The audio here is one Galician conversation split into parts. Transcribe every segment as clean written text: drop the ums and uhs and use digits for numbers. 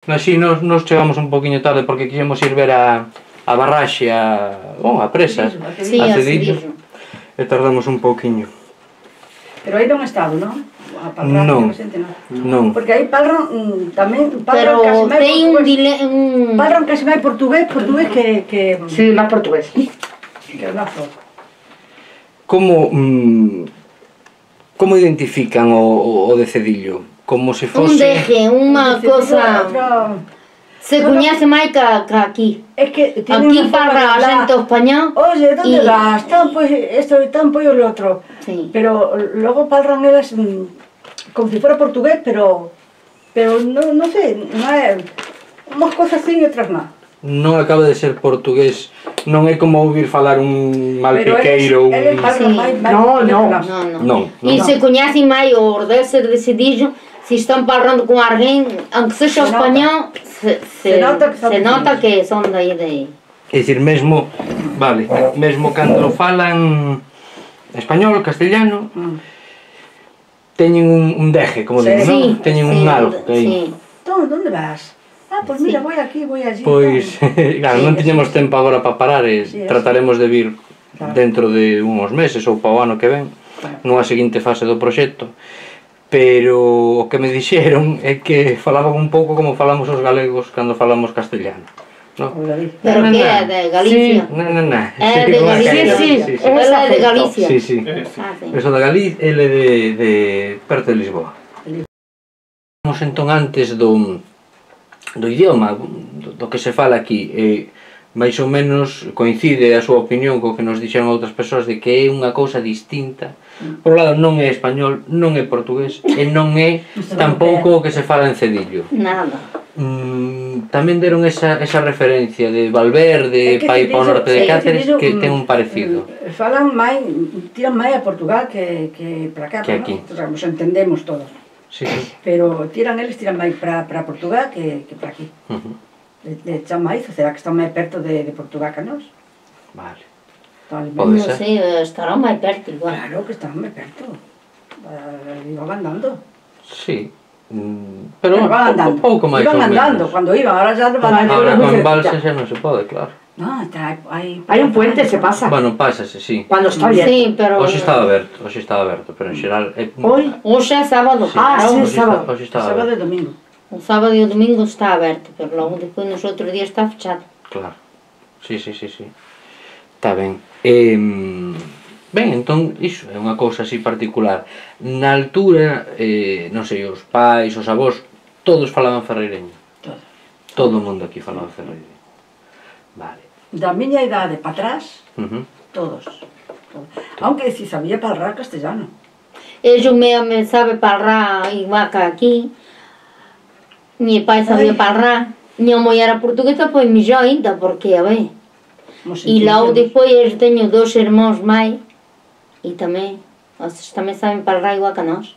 Así nos chegamos un poquinho tarde porque quixemos ir ver a barraxe, a presa, a Cedillo, e tardamos un poquinho. Pero aí non ha estado, non? Non, non. Porque aí Palron tamén... Pero ten un... Palron casi máis portugués que... Sí, máis portugués. Que o noso. Como identifican o de Cedillo? Como se fose... Un deje, unha cosa... Se coñece máis que aquí. Es que aquí parla acento español. Oye, ¿dónde vas? Tan pues esto y tan pues lo otro. Sí. Pero luego Palron eras como si fuera portugués, pero no sé, no é unas cosas sí y otras no. Non acaba de ser portugués, non é como ouvir falar un malpiqueiro, un... Non. E se coñece máis o ordense de Cedillo, se están falando con alguén, aunque sexa español, se nota que son dai de... É dicir, mesmo cando falan español, castellano, teñen un deje, como digo, non? Teñen un algo que aí. ¿Dónde vas? Ah, pues mira, voy aquí, voy allí. Pois, claro, non tiñemos tempo agora para parar e trataremos de vir dentro de uns meses ou para o ano que ven, nunha seguinte fase do proxecto. Pero o que me dixeron é que falaban un pouco como falamos os galegos cando falamos castellano. Pero que é de Galicia? É de Galicia, sí. Ela é de Galicia. Sí. Eso de Galicia, ele de perto de Lisboa. Vamos entón antes do idioma, do que se fala aquí, máis ou menos coincide a súa opinión co que nos dixeron outras persoas de que é unha cousa distinta. Por un lado non é español, non é portugués e non é tampouco o que se fala en Cedillo. Nada. Tamén deron esa referencia de Valverde, pai para o norte de Cáceres, que ten un parecido. Falan máis, tiran máis a Portugal que para cá, que aquí. Nos entendemos todos. Sí. Pero tiran máis para Portugal que para aquí. Le echan máis, ou será que están máis perto de Portugal que nós? Vale. Non sei, estarán máis perto igual. Claro que están máis perto. Iban andando. Sí. Pero pouco máis ou menos. Iban andando, cando iban, ahora xa non van andando. Ahora con balsa xa non se pode, claro. No, hai un puente, se pasa. Bueno, pásase, sí. Cuando está abierto. Sí, pero... Hoxe estaba aberto, pero en xeral... Hoxe é sábado. Sí, sábado. Hoxe estaba sábado aberto. e domingo. O sábado e o domingo está aberto, pero logo depois nos outros días está fechado. Claro. Sí. Está ben. Ben, entón, iso é unha cousa así particular. Na altura, non sei, os pais, os avós, todos falaban ferreireño. Todo o mundo aquí falaba ferreireño. Vale. Da miña idade para atrás, todos. Aunque si sabía falar castellano. Ellos me sabe falar igual que aquí. Mi pai sabía falar. Minha mãe era portuguesa, pois mellor ainda, porque, a ver... E logo depois eu teño 2 irmãos máis e tamén, eles tamén saben falar igual que nós.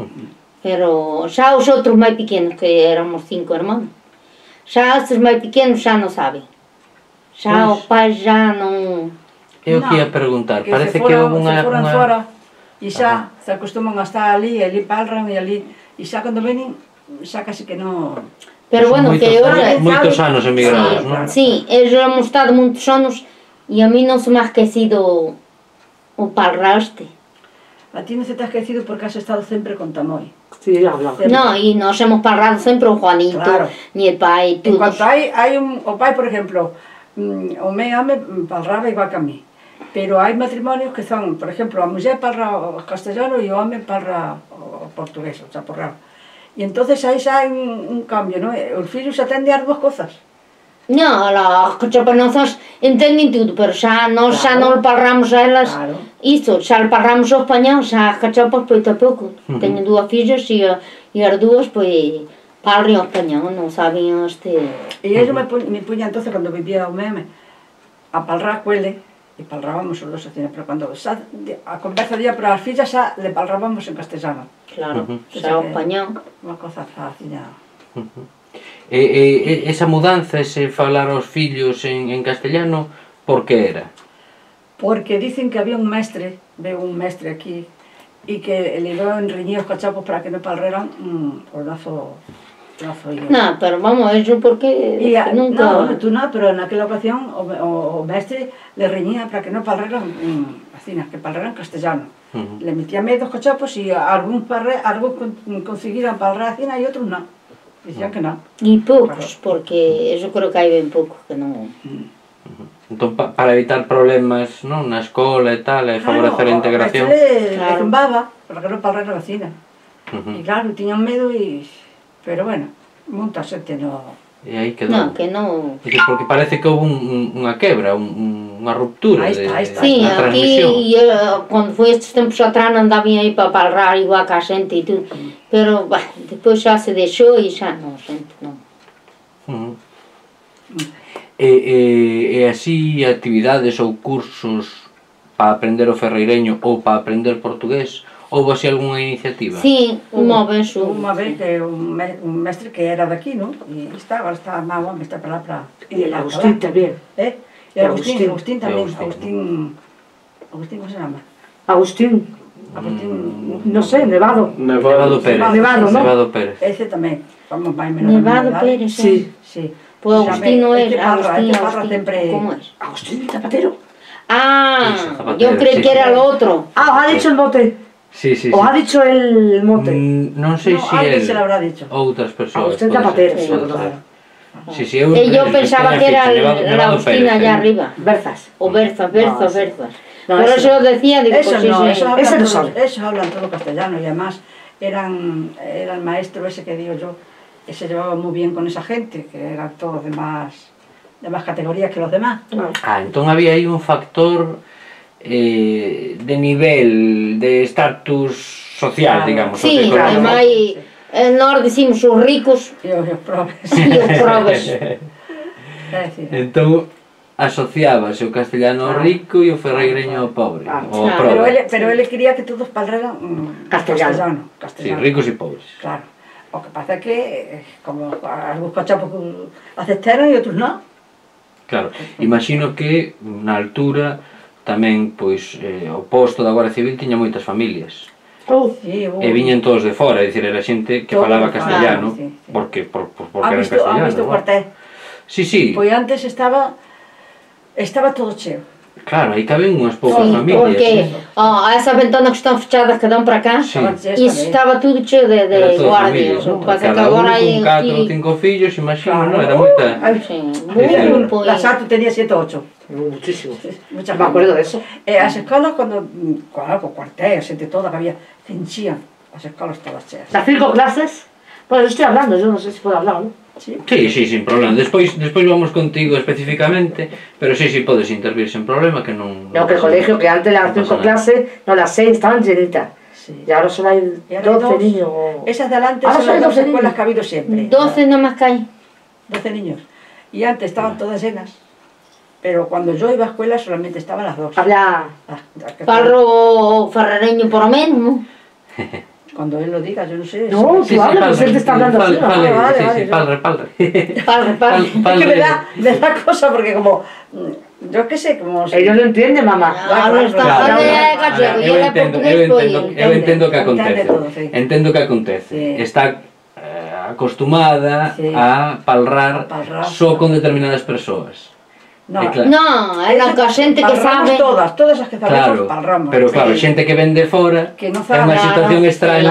Pero xa os outros máis pequenos, que éramos 5 irmãos, xa estes máis pequenos xa non saben. Xa os pais xa non... Eu que ia preguntar, parece que houve unha... Se foran fora e xa se acostuman a estar ali, ali palran e ali, e xa cando venen, xa casi que non... Pero bueno, que eu... Moitos anos emigrados, non? Sí, eu já hemos estado moitos anos e a mí non se me ha esquecido o parraste. A ti non se te ha esquecido porque has estado sempre con Tamoy. Sí, hablamos. No, e nos hemos parrado sempre o Juanito, ni el pai, todos. En cuanto hai o pai, por exemplo, o meu home parraba igual que a mí. Pero hai matrimonios que son, por exemplo, a muller parra o castellano e o home parra o portugués, o chaporrao. E entonces aí xa hai un cambio, non? Os filhos xa tenden as dúas cosas. Non, as cachapanozas entenden tudo, pero xa nós xa non parramos a elas isto, xa parramos o español, xa as cachapas poito a pouco. Teño 2 fillas e as dúas pois parran o español, non saben este... E eles me puña entonces, cando vivía o meu, a parrar coele, e parrábamos os dos así, pero cando a conversa día para as fillas xa le parrábamos en castellano. Claro, xa o español. Unha cosa fácil. Esa mudanza, ese falar aos fillos en castellano, por que era? Porque dicen que había un mestre, veo un mestre aquí, e que le deu en riñir os cachapos para que non parreran os dazo No, pero vamos, eso porque nunca... No, tú no, pero en aquella ocasión o mestre le reñía para que no palraran vecinas, que palraran castellano. Le metía medio dos cachapos y algunos conseguiran palrar vecina y otros no. Decían que no. Y pocos, porque eso creo que hay bien pocos que no... Entón, para evitar problemas, non, na escola e tal, e favorecer a integración. Le zumbaba para que non palrara a vecina. E claro, tiñan medo e... Pero bueno, monta xente no... E aí quedou. No, que non... Porque parece que houve unha quebra, unha ruptura de sí, aquí, cando foi estes tempos atrás, andabían aí para palrar igual que a xente e tudo. Pero, bah, depois xa se deixou e xa non, xente, non. E así actividades ou cursos para aprender o ferreireño ou para aprender portugués, houve así algunha iniciativa? Sí, unha vez que un mestre que era de aquí, non? E agora está má home, está para lá para... E el Agustín tamén. E Agustín tamén, Agustín, ¿cómo se llama? Agustín, no sé, Nevado. Nevado Pérez. Nevado Pérez. Ese tamén, vamos máis menos. Nevado Pérez, sí. Pues Agustín no es, Agustín, ¿cómo es? Agustín Zapatero. Ah, yo creí que era el otro. Ah, os ha dicho el mote. Sí. Os ha dicho el mote. Non sei se alguien se lo habrá dicho. Outras persoas. Agustín Zapatero, sí. Yo pensaba que era el Agustín allá arriba. Berzas. O Berzas. Por eso yo decía, digo, eso no, ese no sabe. Esos hablan todo castellano y además era el maestro ese que digo yo, que se llevaba muy bien con esa gente, que eran todos de más categorías que los demás. Entón había aí un factor de nivel, de estatus social, digamos. Sí, además nós decimos os ricos e os probes. Entón asociábase o castellano ao rico e o ferreireño ao pobre. Pero ele quería que todos palraran castellano. Sí, ricos e pobres. Claro. O que pasa é que, como algúns cachapos aceptaron e outros non. Claro, imagino que na altura tamén, pois, o posto da Guardia Civil tiña moitas familias. E viñen todos de fora, é dicir, era xente que falaba castellano, porque eran castellano. Han visto o cuartel? Sí. Pois antes estaba todo cheo. Claro, aí caben unhas poucas familias. Porque esas ventanas que están fechadas que dan para cá, iso estaba tudo cheo de guardias. Cada uno con 4 ou 5 fillos, imagino, non? Era moita... La SATU tenía 7 ou 8. Muchísimo. Me acuerdo de eso. As escolas, cuando cuartel, xente toda que había, enchían as escolas todas cheas. Las 5 clases, bueno, estoy hablando, yo no sé si puedo hablar, ¿no? Sí, sin problema. Despois vamos contigo especificamente, pero sí, podes intervir sin problema, que non... No, que el colegio, que antes las 5 clases, no, las 6 estaban llenitas. Y ahora solo hay 12 niños. Esas de adelante son las 2 escuelas que ha habido siempre. 12 nada más que hay. 12 niños. Y antes estaban todas llenas. Pero cuando yo iba a escuela solamente estaban las 2. Habla... Parro ferrereño por lo menos, ¿no? Cuando él lo diga, yo no sé. No, tú hablas, él te está hablando así. Sí, palre. Es que me da cosa porque como... Yo qué sé, como... Ellos lo entienden, mamá. Eu entendo que acontece. Entendo que acontece. Está acostumada a palrar só con determinadas persoas. No, é a xente que sabe... Todas as que sabemos palramos. Pero claro, xente que ven de fora é unha situación extraña.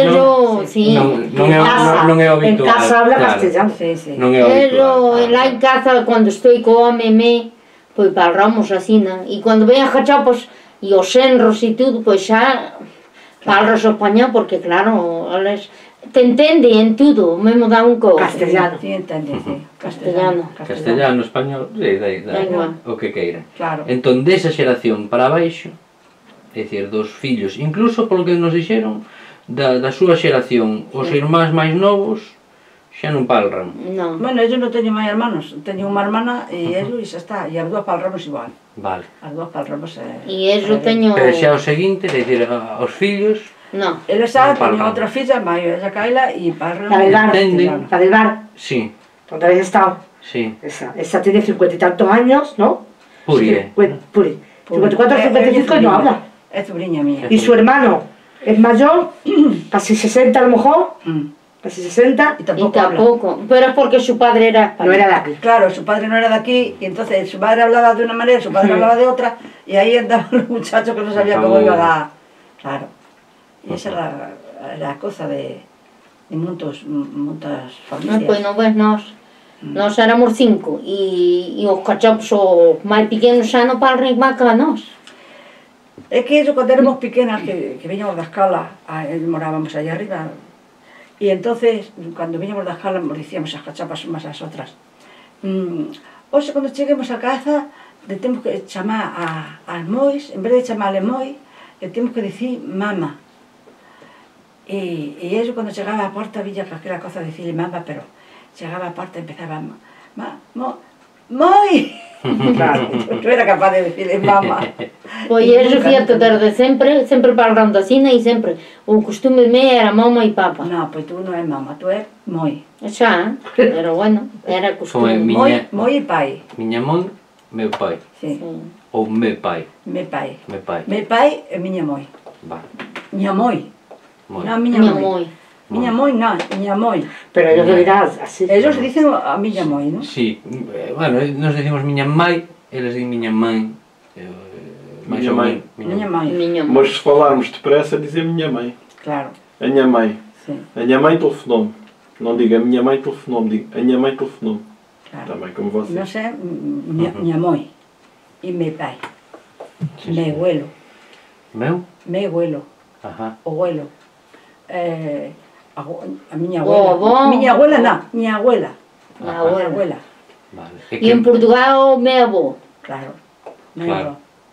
Non é habitual. En casa habla castellano. Non é habitual. Lá en casa, cando estou co home, pois palramos así, non? E cando ven a cachapos e os senros e tudo, pois xa palros o español, porque claro, eles... Te entende en todo, mesmo dá un co... Castellano. Sí, entende, sí. Castellano, español, o que queira. Claro. Entón, desa xeración para baixo, é dicir, dos fillos, incluso polo que nos dixeron, da súa xeración, os irmáns máis novos, xa non palran. Bueno, ellos non teñen máis hermanos, teñen unha hermana e ellos xa está, e as dúas palramos igual. Vale. As dúas palramos... E ellos teño... Pero xa o seguinte, é dicir, os fillos... No. Él sabe, tenía otra filla, ella Kaila, y para la del bar. Sí. ¿Dónde habéis estado? Sí. Esa tiene 50 y tantos años, ¿no? Puri. Puri. 54 o 55 y no habla. Es sobrina mía. Y su hermano es mayor, casi 60 a lo mejor, casi 60. Y Y tampoco habla. tampoco, pero es porque su padre era No español. era de aquí. Claro, su padre no era de aquí, y entonces su madre hablaba de una manera, su padre hablaba de otra, y ahí andaban los muchachos que no sabían cómo iba a dar. Claro. Y esa era la cosa de muchas familias. Pois non ves nós éramos 5 e os cachapos os máis pequenos xa non palran igual que a nós. Es que eso, cuando éramos pequeñas, que veníamos de escala, morábamos allá arriba, y entonces, cuando veníamos de escala, nos decíamos as cachapas unas ás outras. Hoxe, cuando cheguemos a casa, temos que chamar as mois, en vez de chamarle moi, temos que dicir mama. E eso, cuando chegaba a porta, villa que aquela cosa de decirle mama, pero chegaba a porta e empezaba moi! Claro, non era capaz de decirle mama. Pois eso, fíjate, desde sempre palrando así, e sempre o costume meu era mama e papa. No, pois tú non é mama, tú é moi. Xa, pero bueno, era costume. Moi e pai. Miña mon, meu pai. Sí. Ou me pai. Me pai. Me pai. Me pai é miña moi. Va. Miña moi. Moi. Non, miña Miña moi. moi. Miña moi non, miña moi. Pero ellos lo dirán así. Ellos dicen a miña moi, non? Sí, bueno, nos decimos miña mai, eles dicen miña mãe. Minha mãe. Miña mai. Miña moi. Mas se falarmos depressa, dizer minha mãe. Claro, A minha mãe. sí, A minha mãe telefonou-me. Não diga a minha mãe telefonou-me, digo a minha mãe telefonou-me. claro. Também como vocês. Non sei, miña moi. E me pai. Me abuelo. Meu? Me abuelo. Ajá. O abuelo. A miña O abuela. avó. Miña abuela non, miña abuela. Miña A abuela. abuela. Vale. E en Portugal o meu avó. Claro. Me Claro. avó.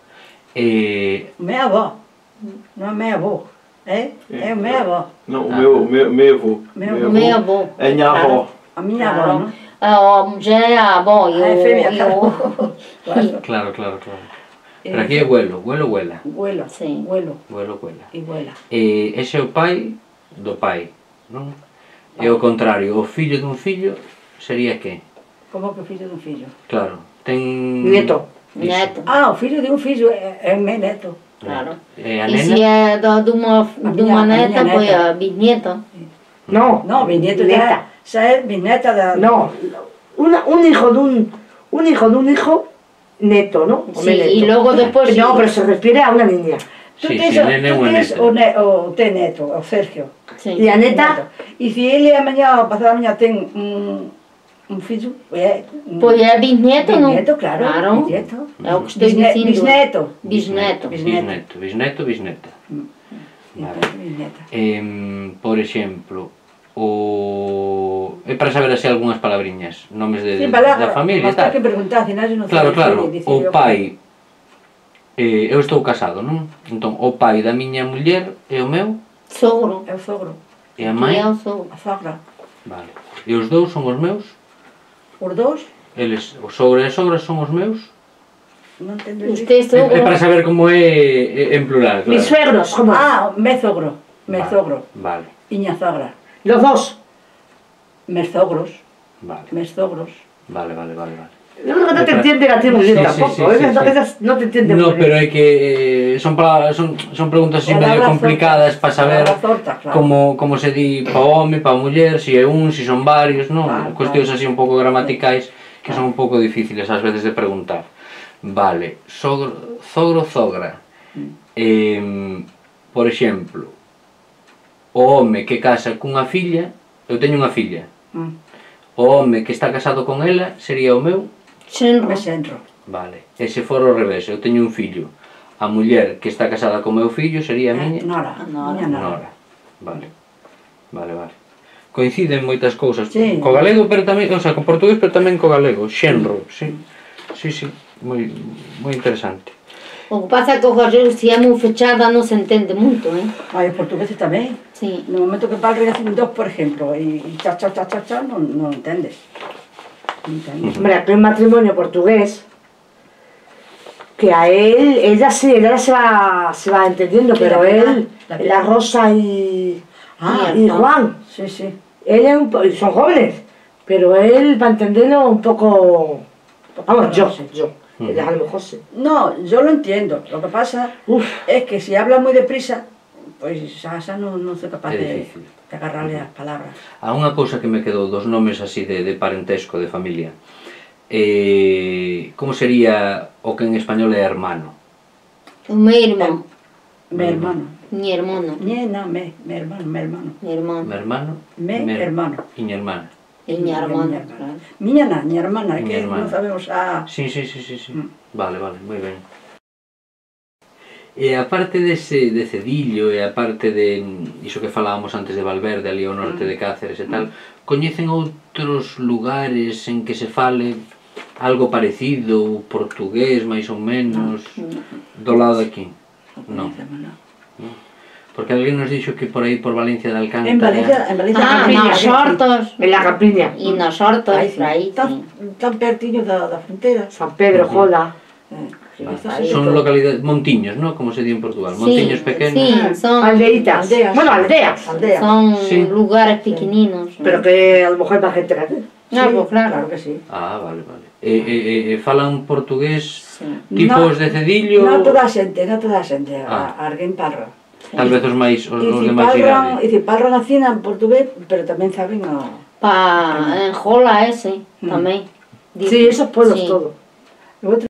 Eh, Me avó. Non é me avó. É o me avó. Não, o meu avô. Meu O meu avó. A minha avó. A miña avó, non? A muller é a avó e A femia, o... claro, claro, claro. Pero aquí é huelo, huelo, huela. Huelo, Sí. huelo Huelo, huela. e huela. Ese é o pai do pai, non? E ao contrario, o fillo dun fillo sería que? Como que o fillo dun fillo? Claro, ten... Nieto. Iso. Neto. Ah, o fillo de un fillo é meu neto. Claro. E a E se nena? é dunha miña neta, pois neta. a bisnieta. No. No, mi nieto Neta. xa é bisneta da... No. Un hijo de un hijo neto, ¿no? O Sí, neto. y luego después... No, pero se refiere a una niña. Tú Sí, tens, sí, nene tú ou tens neta. o te neto, o Sergio. Sí. Y a neta, E se ele amanhã, ou pasada amanhã, ten un fillo, Pois é bisneto, non? bisneto, claro. Bisneto. É o que estou dicindo. Bisneto. Bisneto. Bisneto, bisneto, bisneta. Vale. Bisneta. Por exemplo, é para saber así algunhas palabriñas, nomes de, Sí, para da familia e mas ten tal. que preguntar, si non, non Claro, sei claro, dicir o eu. pai, eu estou casado, non? Entón, o pai da miña muller é o meu, Sogro. É o sogro, e a mãe, É o sogro. a sogra. vale. E os dous son os meus, Os dous, eles, o sogro e a sogra son os meus. non entendo Usted dicir. é sogro. É para saber como é en plural, claro. mis suegros, ¿cómo? Ah, me sogro, me Vale, sogro. Vale, Iña sogra. Los dos. Mes sogros, vale, mes sogros. vale, vale, vale, vale. Yo creo que no te entienden a ti muy bien Sí, sí, tampoco. sí, sí, sí. Esas no te entienden No, muy pero bien. é que son preguntas así medio Palabras complicadas para saber Palabras tortas, claro. como se di pa home, pa muller, si é un, si son varios, non? Claro, Cuestións claro. así un pouco gramaticais que son un pouco difíciles ás veces de preguntar. Vale, sogro, zogra. Por exemplo, o home que casa cunha filla, eu teño unha filla. O home que está casado con ela sería o meu. Xenro. Me centro. Vale, e se for ao revés, eu teño un fillo. A muller que está casada con meu fillo sería a miña Nora. Nora. Miña nora. nora. Vale. Vale. Coinciden moitas cousas. Sí. Co galego, pero tamén, o sea, co portugués, pero tamén co galego. Xenro, sí. Sí, moi interesante. O que pasa é que o galego, se é moi fechada, non se entende moito, Ai, os portugueses tamén. Sí. No momento que palre decir un dos, por ejemplo, e cha, non entendes. Non entendes. Hombre, aquí hay un matrimonio portugués que a ella se va entendiendo, Sí, pero la él, la la Rosa y Mierda. Juan, Sí, sí. él es son jóvenes, pero él va a entenderlo un poco, vamos, yo, ella a lo mejor sí. No, yo lo entiendo. Lo que pasa Uf, es que si habla muy deprisa, pues ya non soy capaz É de... difícil. de agarrarle as palabras. Há unha cousa que me quedou dos nomes así de parentesco, de familia. Como sería o que en español é hermano? O meu irmão. Me hermano. Mi hermano. Me, no, me hermano, me hermano. Mi hermano. Me hermano? Me hermano. Miña hermana. E mi hermano, claro. Miña na, miña hermana, Miña que hermana. non sabemos a... Sí. Vale, moi ben. E a parte dese Cedillo e a parte de iso que falábamos antes de Valverde, ali ao norte de Cáceres e tal, coñecen outros lugares en que se fale algo parecido, portugués máis ou menos, do lado de aquí? Non. Porque alguén nos dixo que por aí, por Valencia de Alcántara... En Valencia, Nos Hortos. En la Campiña. E nos Hortos, Aí, por aí, tan, sí. tan pertiño da frontera. San Pedro, Jola. Son localidades, montiños, ¿no? Como se di en Portugal, montiños pequenos. Sí, son, Aldeitas. Bueno, aldeas. Aldeas. son Sí. lugares pequeninos. Pero que a lo mejor hay más gente que aquí. Ah, pues claro. Claro que sí. Ah, vale. Falan portugués Sí. tipos de Cedillo? Non toda a xente, Ah. alguén parra. Tal vez os de máis E idade. si parran así en portugués, pero tamén saben o... En Jola ese, tamén. Sí, esos pueblos Sí. todos. O outro